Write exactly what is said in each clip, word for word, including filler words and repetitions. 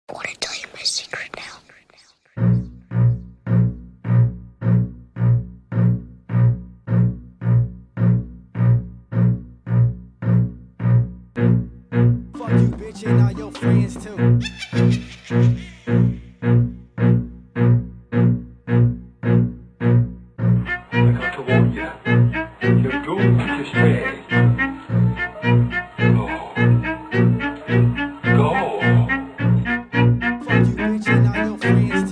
I want to tell you my secret now. Fuck you, bitch, and all your friends too. I got to warn you, you're doomed to stray. Go. Go. Fuck you, bitch, and all your friends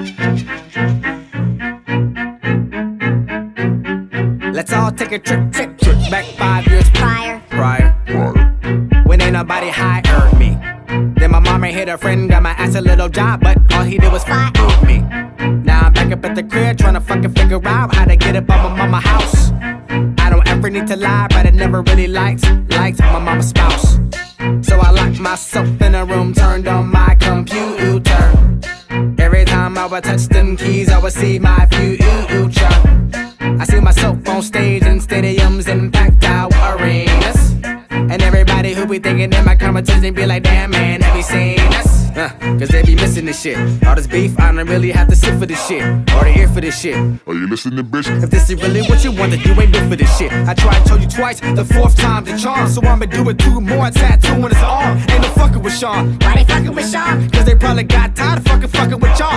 too. Let's all take a trip, trip, trip back five years Prior. prior. When ain't nobody hired me. Then my mama hit her friend, got my ass a little job, but all he did was fire me. Now I'm back up at the crib, tryna fucking figure out how to get up on my mama house. I don't ever need to lie, but I never really liked, liked my mama's spouse. So I locked myself in a room, turned on my computer. Every time I would touch them keys, I would see my future. I see myself on stage in stadiums and packed out arenas. And everybody who be thinking in my competition be like, damn man, have you seen us? Uh, Cause they be missing this shit. All this beef, I don't really have to sit for this shit, or to ear for this shit. Are you listening, bitch? If this is really what you want, then you ain't built for this shit. I tried, told you twice, the fourth time's the charm. So I'ma do it two more, tattoo on his arm. Ain't no fucking with Sean. Why they fucking with Sean? Cause they probably got tired of fucking fucking with y'all.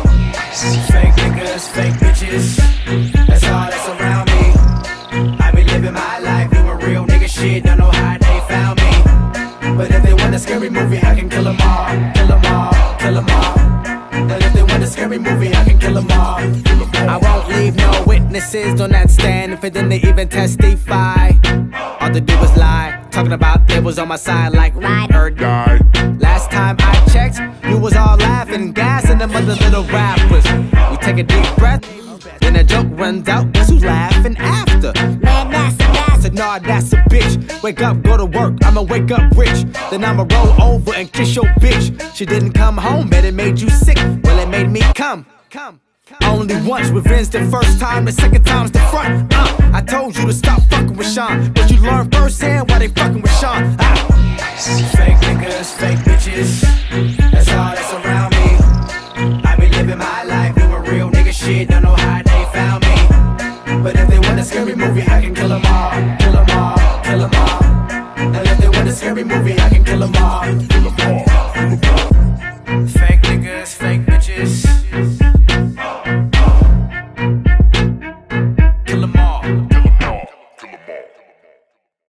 Fake niggas, fake bitches, that's all that's around me. I be living my life, doing real nigga shit, don't know how they found me. But if they want a scary movie, I can kill them all, kill them all, kill them all. And if they want a scary movie, I can kill them all, kill them all. I won't leave no witnesses on that stand if it didn't even testify. All they do was lie, talking about they was on my side like ride or die. Last time I checked, you was all laughing, gassing them other little rappers. We take a deep breath, then a joke runs out, guess who's laughing after? Man, that's a I said, nah, that's a bitch. Wake up, go to work, I'ma wake up rich. Then I'ma roll over and kiss your bitch. She didn't come home, but it made you sick. Well, it made me come, come. Only once, revenge the first time, the second time's the front. Uh, I told you to stop fucking with Sean, but you learned firsthand why they fucking with Sean. Uh. Fake niggas, fake bitches, that's all that's around me. I be living my life, doing real nigga shit, don't know how they found me. But if they want a scary movie, I can kill them all, kill them all, kill them all. And if they want a scary movie, I can kill them all, kill them all, kill them all.